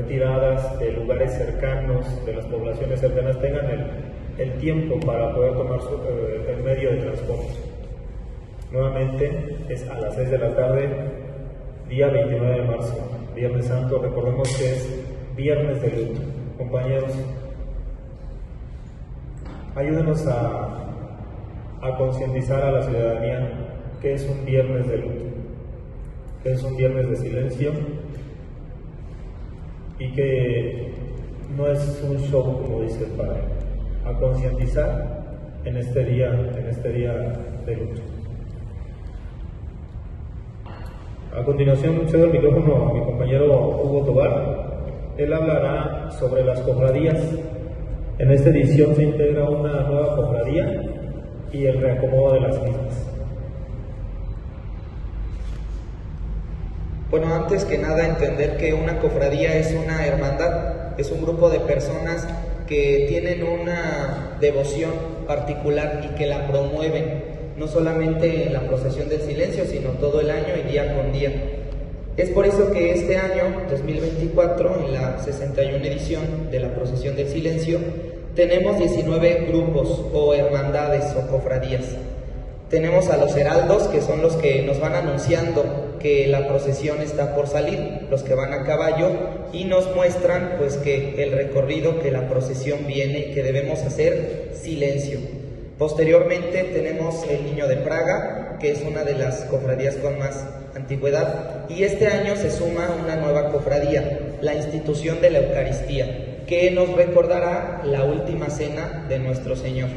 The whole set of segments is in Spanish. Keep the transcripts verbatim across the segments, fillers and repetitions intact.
retiradas de lugares cercanos, de las poblaciones cercanas, tengan el, el tiempo para poder tomar su, eh, el medio de transporte. Nuevamente es a las seis de la tarde, día veintinueve de marzo, Viernes Santo. Recordemos que es Viernes de luto. Compañeros, ayúdenos a, a concientizar a la ciudadanía que es un Viernes de luto, que es un Viernes de silencio y que no es un show, como dice el Padre. A concientizar en este día, en este día de luto. A continuación cedo el micrófono a mi compañero Hugo Tobar. Él hablará sobre las cofradías. En esta edición se integra una nueva cofradía y el reacomodo de las mismas. Bueno, antes que nada entender que una cofradía es una hermandad, es un grupo de personas que tienen una devoción particular y que la promueven, no solamente en la procesión del silencio, sino todo el año y día con día. Es por eso que este año, dos mil veinticuatro, en la sesenta y una edición de la procesión del silencio, tenemos diecinueve grupos o hermandades o cofradías. Tenemos a los heraldos, que son los que nos van anunciando que la procesión está por salir, los que van a caballo, y nos muestran pues que el recorrido, que la procesión viene y que debemos hacer silencio. Posteriormente tenemos el Niño de Praga, que es una de las cofradías con más antigüedad, y este año se suma una nueva cofradía, la Institución de la Eucaristía, que nos recordará la última cena de nuestro Señor.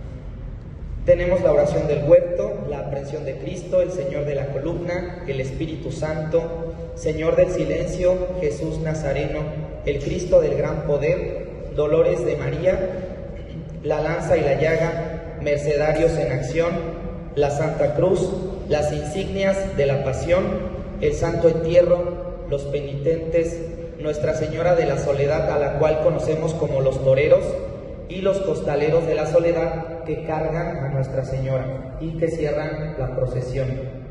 Tenemos la oración del huerto, la aprehensión de Cristo, el Señor de la columna, el Espíritu Santo, Señor del silencio, Jesús Nazareno, el Cristo del gran poder, Dolores de María, la lanza y la llaga, Mercedarios en acción, la Santa Cruz, las insignias de la Pasión, el Santo Entierro, los penitentes, Nuestra Señora de la Soledad, a la cual conocemos como los toreros, y los costaleros de la soledad, que cargan a Nuestra Señora y que cierran la procesión.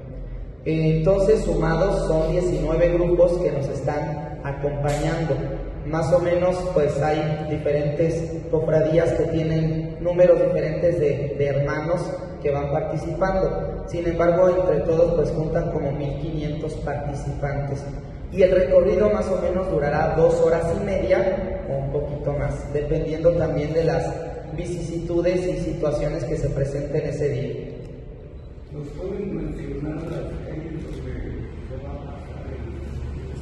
Entonces, sumados, son diecinueve grupos que nos están acompañando. Más o menos, pues hay diferentes cofradías que tienen números diferentes de, de hermanos que van participando. Sin embargo, entre todos, pues juntan como mil quinientos participantes. Y el recorrido más o menos durará dos horas y media o un poquito más, dependiendo también de las vicisitudes y situaciones que se presenten ese día. ¿Nos pueden mencionar las calles donde se va a pasar el...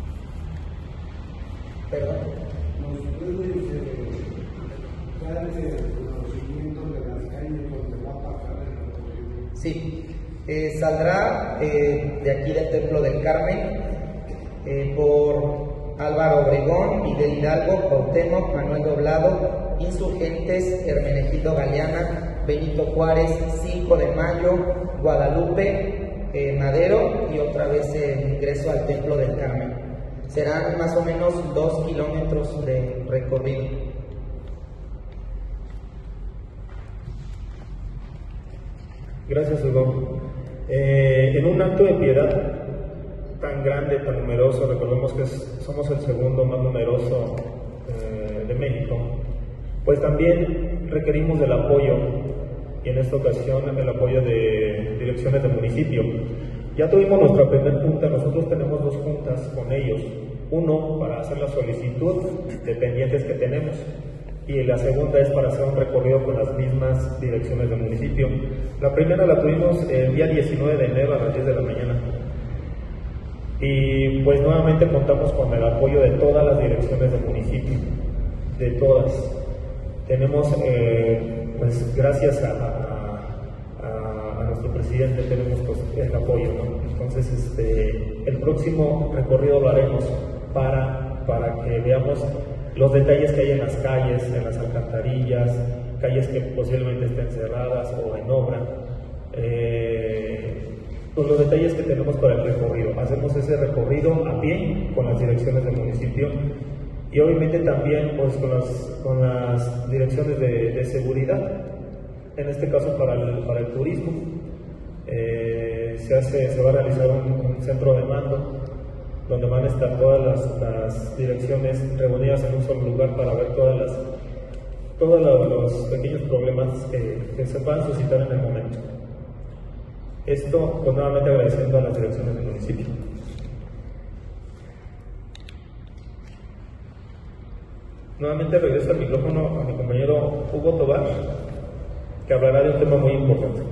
¿Perdón? ¿Nos pueden dar el conocimiento de las calles donde va a pasar el recorrido? Sí, eh, saldrá eh, de aquí del Templo del Carmen, eh, por Álvaro Obregón, Miguel Hidalgo, Cuauhtémoc, Manuel Doblado, Insurgentes, Hermenegildo Galeana, Benito Juárez, cinco de mayo, Guadalupe, eh, Madero y otra vez el ingreso al Templo del Carmen. Serán más o menos dos kilómetros de recorrido. Gracias, Hugo. Eh, en un acto de piedad tan grande, tan numeroso, recordemos que es, somos el segundo más numeroso eh, de México, pues también requerimos del apoyo, y en esta ocasión el apoyo de direcciones del municipio. Ya tuvimos nuestra primera junta, nosotros tenemos dos juntas con ellos, uno para hacer la solicitud de pendientes que tenemos, y la segunda es para hacer un recorrido con las mismas direcciones del municipio. La primera la tuvimos el día diecinueve de enero a las diez de la mañana. Y pues nuevamente contamos con el apoyo de todas las direcciones del municipio, de todas. Tenemos, eh, pues gracias a, a, a nuestro presidente, tenemos pues, el apoyo, ¿no? Entonces, este, el próximo recorrido lo haremos para, para que veamos los detalles que hay en las calles, en las alcantarillas, calles que posiblemente estén cerradas o en obra. Eh, Pues los detalles que tenemos para el recorrido. Hacemos ese recorrido a pie con las direcciones del municipio y obviamente también pues, con, las, con las direcciones de, de seguridad, en este caso para el, para el turismo. Eh, se, hace, se va a realizar un, un centro de mando donde van a estar todas las, las direcciones reunidas en un solo lugar para ver todas las, todos los pequeños problemas que, que se puedan suscitar en el momento. Esto, pues, nuevamente agradeciendo a las direcciones del municipio. Nuevamente regreso el micrófono a mi compañero Hugo Tobar, que hablará de un tema muy importante.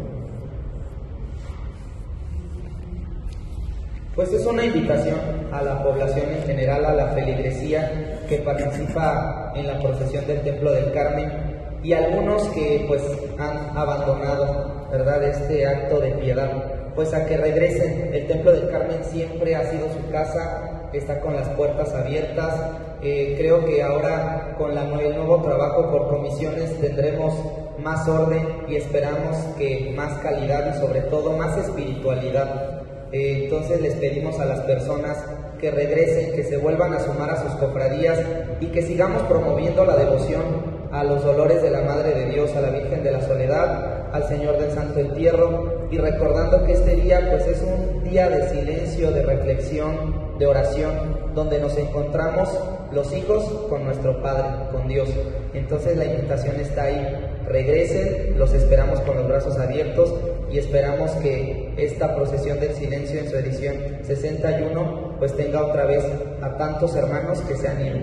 Pues es una invitación a la población en general, a la feligresía que participa en la procesión del Templo del Carmen y algunos que pues han abandonado, ¿verdad?, este acto de piedad, pues a que regresen. El Templo del Carmen siempre ha sido su casa, está con las puertas abiertas. Eh, creo que ahora con la, el nuevo trabajo por comisiones tendremos más orden y esperamos que más calidad y sobre todo más espiritualidad. Eh, entonces les pedimos a las personas que regresen, que se vuelvan a sumar a sus cofradías y que sigamos promoviendo la devoción a los dolores de la Madre de Dios, a la Virgen de la Soledad, al Señor del Santo Entierro, y recordando que este día pues es un día de silencio, de reflexión, de oración, donde nos encontramos los hijos con nuestro Padre, con Dios. Entonces la invitación está ahí, regresen, los esperamos con los brazos abiertos y esperamos que esta procesión del silencio en su edición sesenta y uno pues tenga otra vez a tantos hermanos que se han ido.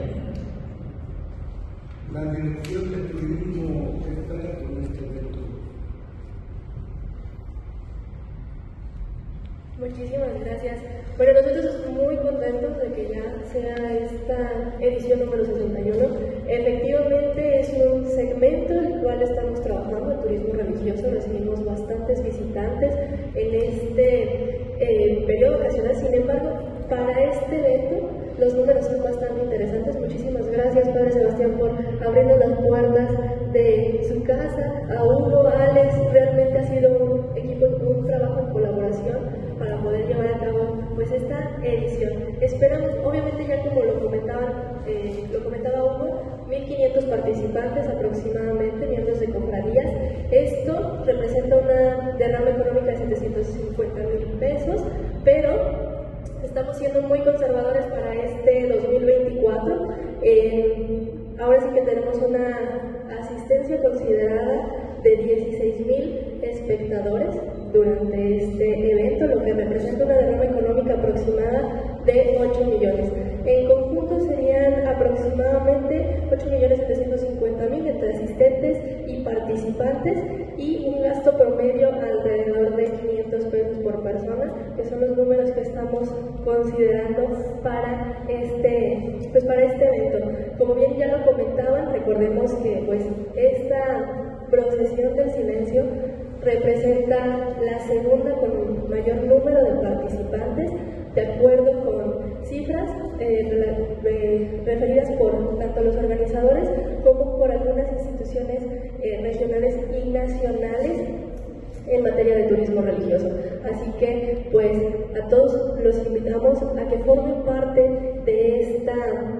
La dirección de turismo está con este evento. Muchísimas gracias. Bueno, nosotros estamos muy contentos de que ya sea esta edición número sesenta y uno. Efectivamente es un segmento en el cual estamos trabajando, el turismo religioso. Recibimos bastantes visitantes en este eh, periodo vacacional. Sin embargo, para este evento los números son bastante interesantes. Muchísimas gracias, Padre Sebastián, por abrirnos las puertas de su casa. A Hugo, a Alex, realmente ha sido un equipo, un trabajo en colaboración para poder llevar a cabo pues esta edición. Esperamos, obviamente, ya como lo comentaban, eh, lo comentaba Hugo, mil quinientos participantes aproximadamente, miembros de cofradías. Esto representa una derrama económica de setecientos cincuenta mil pesos, pero estamos siendo muy conservadores para este dos mil veinticuatro. Eh, ahora sí que tenemos una asistencia considerada de dieciséis mil espectadores durante este evento, lo que representa una derrama económica aproximada de ocho millones. En conjunto serían aproximadamente ocho millones setecientos cincuenta mil entre asistentes y participantes, y un gasto promedio alrededor de quinientos pesos por persona, que son los números que estamos considerando para este, pues para este evento. Como bien ya lo comentaban, recordemos que pues esta procesión del silencio representa la segunda con mayor número de participantes, de acuerdo con cifras eh, re, referidas por tanto los organizadores como por algunas instituciones eh, regionales y nacionales en materia de turismo religioso. Así que pues a todos los invitamos a que formen parte de esta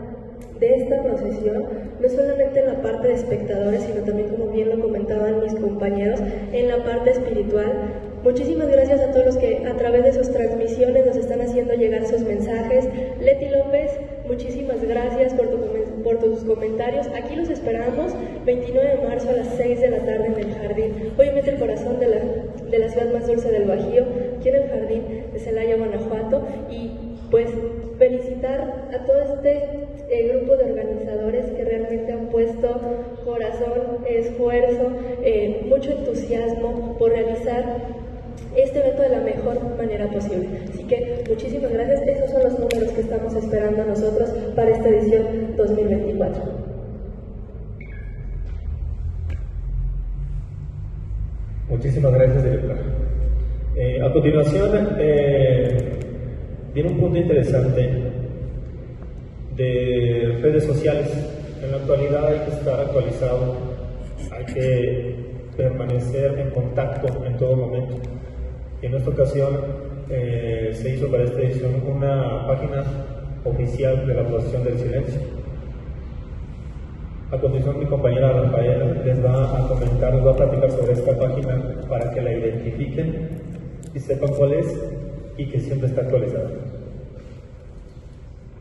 de esta procesión, no solamente en la parte de espectadores, sino también, como bien lo comentaban mis compañeros, en la parte espiritual. Muchísimas gracias a todos los que a través de sus transmisiones nos están haciendo llegar sus mensajes. Leti López, muchísimas gracias por, tu, por tus comentarios. Aquí los esperamos veintinueve de marzo a las seis de la tarde en el jardín, obviamente el corazón de la, de la ciudad más dulce del Bajío, aquí en el jardín de Celaya, Guanajuato. Y pues felicitar a todo este eh, grupo de organizadores que realmente han puesto corazón, esfuerzo, eh, mucho entusiasmo por realizar este evento de la mejor manera posible. Así que muchísimas gracias. Esos son los números que estamos esperando nosotros para esta edición dos mil veinticuatro. Muchísimas gracias, directora. Eh, a continuación, eh, viene un punto interesante de redes sociales. En la actualidad hay que estar actualizado, hay que permanecer en contacto en todo momento. En esta ocasión eh, se hizo para esta edición una página oficial de la procesión del silencio. A continuación mi compañera Rafaela les va a comentar, les va a platicar sobre esta página para que la identifiquen y sepan cuál es y que siempre está actualizada.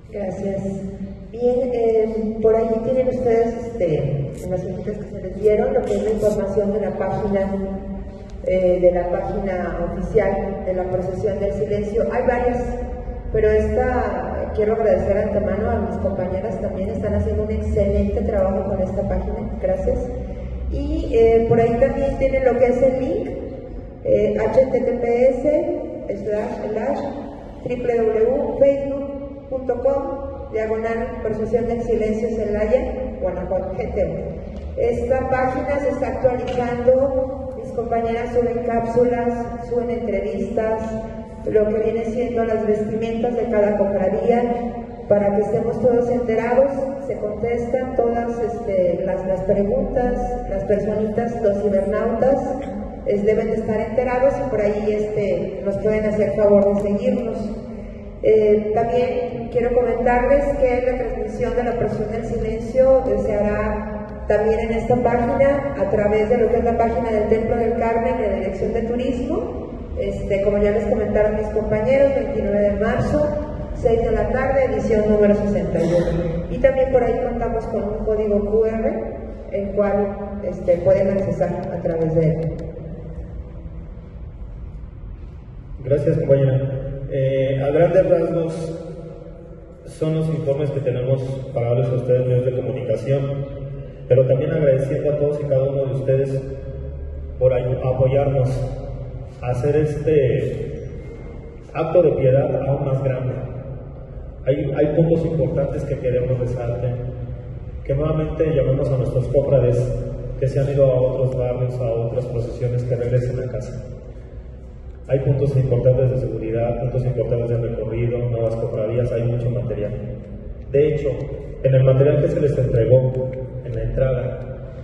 Gracias. Bien, eh, por ahí tienen ustedes, este, en las hojitas que se les dieron, lo que es la información de la página, eh, de la página oficial de la Procesión del Silencio. Hay varias, pero esta, quiero agradecer de antemano a mis compañeras también, están haciendo un excelente trabajo con esta página, gracias. Y eh, por ahí también tienen lo que es el link, eh, h t t p s slash slash w w w punto facebook punto com diagonal Procesión del Silencio Celaya, Guanajuato. Esta página se está actualizando, mis compañeras suben cápsulas, suben entrevistas, lo que viene siendo las vestimentas de cada cofradía, para que estemos todos enterados, se contestan todas este, las, las preguntas, las personitas, los cibernautas es, deben de estar enterados y por ahí este, nos pueden hacer favor de seguirnos. Eh, también quiero comentarles que la transmisión de la Procesión del Silencio se hará también en esta página a través de lo que es la página del Templo del Carmen de la Dirección de Turismo, este, como ya les comentaron mis compañeros, veintinueve de marzo, seis de la tarde, edición número sesenta y uno. Y también por ahí contamos con un código cu erre, el cual este, pueden accesar a través de él. Gracias, compañera. Eh, a grandes rasgos son los informes que tenemos para darles a ustedes medios de comunicación, pero también agradeciendo a todos y cada uno de ustedes por apoyarnos a hacer este acto de piedad aún más grande. Hay, hay puntos importantes que queremos resaltar, que nuevamente llamemos a nuestros cofrades que se han ido a otros barrios, a otras procesiones, que regresen a casa. Hay puntos importantes de seguridad, puntos importantes de recorrido, nuevas cofradías, hay mucho material. De hecho, en el material que se les entregó en la entrada,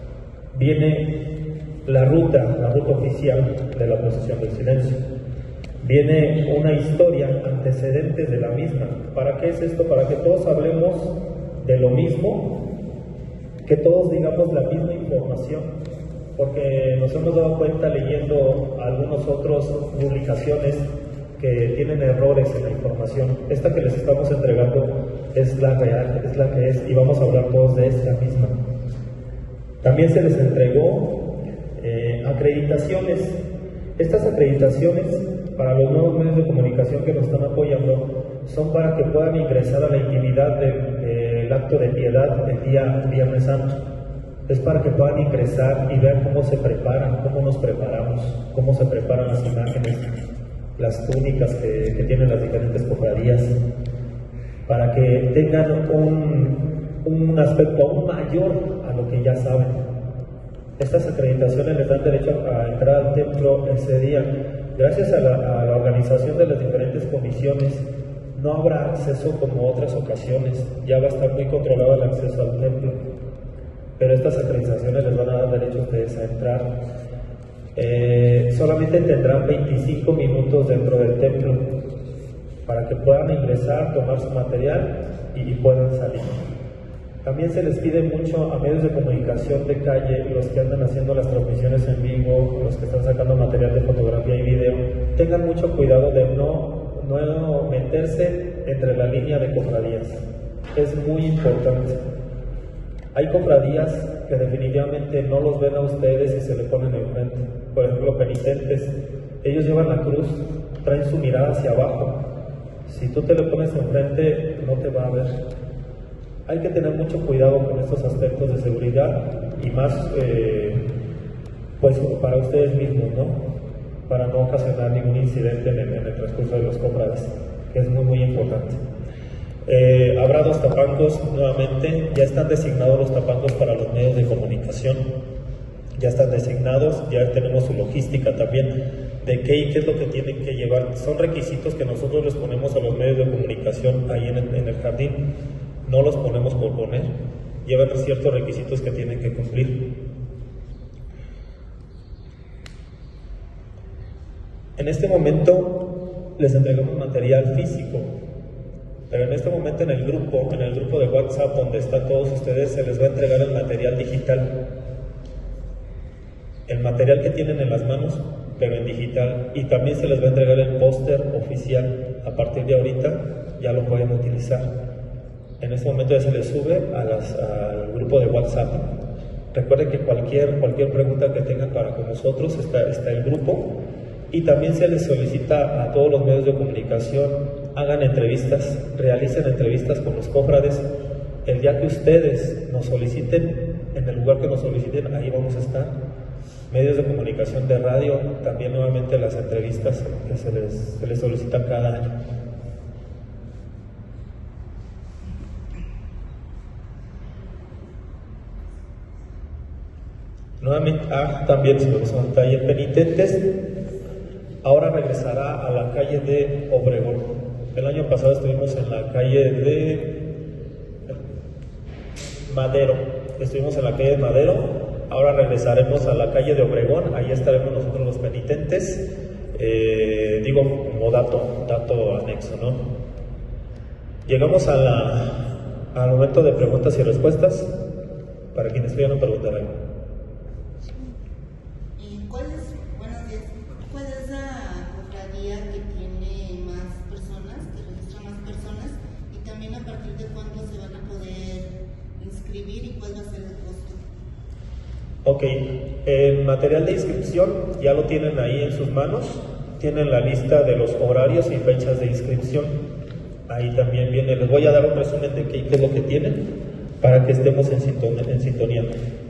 viene la ruta, la ruta oficial de la Procesión del Silencio. Viene una historia, antecedentes de la misma. ¿Para qué es esto? Para que todos hablemos de lo mismo, que todos digamos la misma información. Porque nos hemos dado cuenta leyendo algunos otros publicaciones que tienen errores en la información. Esta que les estamos entregando es la real, es la que es, y vamos a hablar todos de esta misma. También se les entregó eh, acreditaciones. Estas acreditaciones para los nuevos medios de comunicación que nos están apoyando son para que puedan ingresar a la intimidad del de, de acto de piedad el día Viernes Santo. Es para que puedan ingresar y vean cómo se preparan, cómo nos preparamos, cómo se preparan las imágenes, las túnicas que, que tienen las diferentes cofradías, para que tengan un, un aspecto aún mayor a lo que ya saben. Estas acreditaciones les dan derecho a entrar al templo ese día. Gracias a la, a la organización de las diferentes comisiones, no habrá acceso como otras ocasiones, ya va a estar muy controlado el acceso al templo. Pero estas acreditaciones les van a dar derecho a ustedes a entrar. Eh, solamente tendrán veinticinco minutos dentro del templo para que puedan ingresar, tomar su material y, y puedan salir. También se les pide mucho a medios de comunicación de calle, los que andan haciendo las transmisiones en vivo, los que están sacando material de fotografía y video, tengan mucho cuidado de no, no meterse entre la línea de cofradías. Es muy importante. Hay cofradías que definitivamente no los ven a ustedes y se le ponen enfrente. Por ejemplo, penitentes. Ellos llevan la cruz, traen su mirada hacia abajo. Si tú te le pones enfrente, no te va a ver. Hay que tener mucho cuidado con estos aspectos de seguridad y más eh, pues para ustedes mismos, ¿no? Para no ocasionar ningún incidente en el, en el transcurso de los cofrades, que es muy muy importante. Eh, habrá dos tapancos nuevamente, ya están designados los tapancos para los medios de comunicación, ya están designados, ya tenemos su logística también de qué y qué es lo que tienen que llevar. Son requisitos que nosotros les ponemos a los medios de comunicación ahí en el, en el jardín, no los ponemos por poner, llevan ciertos requisitos que tienen que cumplir. En este momento les entregamos material físico, pero en este momento en el grupo, en el grupo de WhatsApp donde están todos ustedes, se les va a entregar el material digital. El material que tienen en las manos, pero en digital, y también se les va a entregar el póster oficial. A partir de ahorita ya lo pueden utilizar. En este momento ya se les sube a las, al grupo de WhatsApp. Recuerden que cualquier, cualquier pregunta que tengan para con nosotros está, está el grupo. Y también se les solicita a todos los medios de comunicación, hagan entrevistas, realicen entrevistas con los cofrades. El día que ustedes nos soliciten, en el lugar que nos soliciten, ahí vamos a estar. Medios de comunicación de radio, también nuevamente las entrevistas que se les, se les solicitan cada año. Nuevamente, ah, también se lo son taller penitentes. Ahora regresará a la calle de Obregón. El año pasado estuvimos en la calle de Madero. Estuvimos en la calle de Madero. Ahora regresaremos a la calle de Obregón. Ahí estaremos nosotros los penitentes. Eh, digo como dato, dato anexo, ¿no? Llegamos a la, al momento de preguntas y respuestas. Para quienes quieran preguntar algo. Ok, el material de inscripción ya lo tienen ahí en sus manos, tienen la lista de los horarios y fechas de inscripción, ahí también viene, les voy a dar un resumen de qué, qué es lo que tienen para que estemos en sintonía. En sintonía.